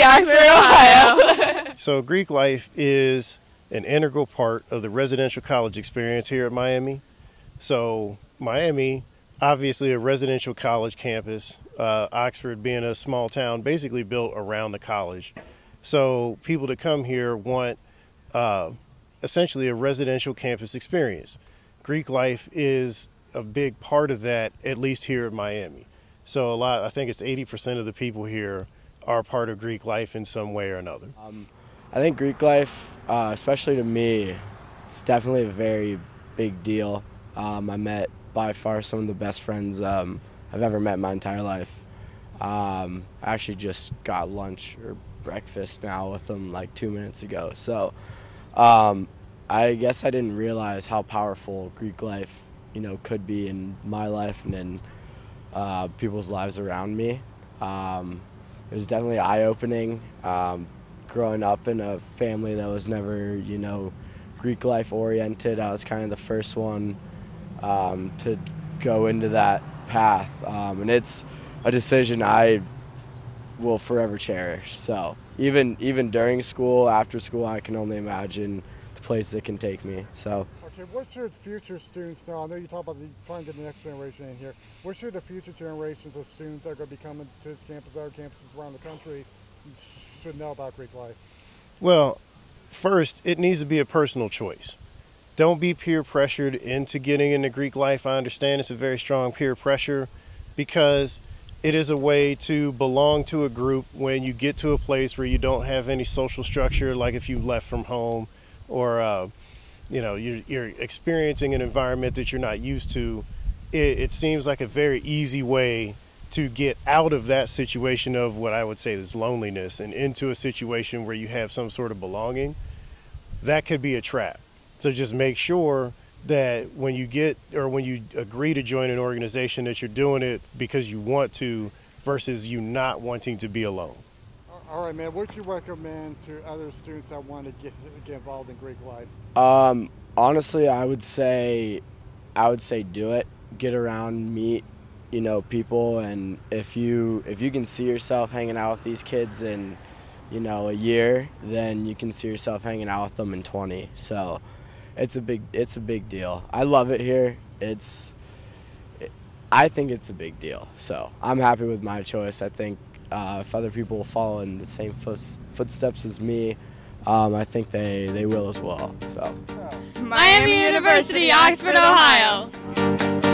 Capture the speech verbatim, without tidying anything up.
University, Oxford, Ohio. So Greek life is an integral part of the residential college experience here at Miami. So Miami, obviously a residential college campus, uh, Oxford being a small town basically built around the college. So people that come here want uh, essentially a residential campus experience. Greek life is a big part of that, at least here in Miami. So a lot, I think it's eighty percent of the people here are part of Greek life in some way or another. Um, I think Greek life, uh, especially to me, it's definitely a very big deal. Um, I met by far some of the best friends um, I've ever met in my entire life. Um, I actually just got lunch or breakfast now with them like two minutes ago. So um, I guess I didn't realize how powerful Greek life, you know, could be in my life and in uh, people's lives around me. Um, it was definitely eye-opening. Um, growing up in a family that was never, you know, Greek life oriented, I was kind of the first one um, to go into that path. Um, and it's a decision I will forever cherish. So even even during school, after school, I can only imagine the place it can take me. So. Okay, what should future students know? I know you talk about the, trying to get the next generation in here. What should the future generations of students that are going to be coming to this campus, other campuses around the country, should know about Greek life? Well, first, it needs to be a personal choice. Don't be peer pressured into getting into Greek life. I understand it's a very strong peer pressure because it is a way to belong to a group when you get to a place where you don't have any social structure, like if you left from home or uh, you know, you're, you're experiencing an environment that you're not used to. It, it seems like a very easy way to get out of that situation of what I would say is loneliness and into a situation where you have some sort of belonging. That could be a trap. So just make sure that when you get or when you agree to join an organization that you're doing it because you want to versus you not wanting to be alone. All right, man, what would you recommend to other students that want to get, get involved in Greek life? Um, honestly, I would say, I would say do it. Get around, meet, you know, people, and if you if you can see yourself hanging out with these kids in, you know, a year, then you can see yourself hanging out with them in twenty. So, it's a big it's a big deal. I love it here. It's, it, I think it's a big deal. So I'm happy with my choice. I think. Uh, if other people will follow in the same foot, footsteps as me, um, I think they, they will as well. So. Miami University, Oxford, Ohio.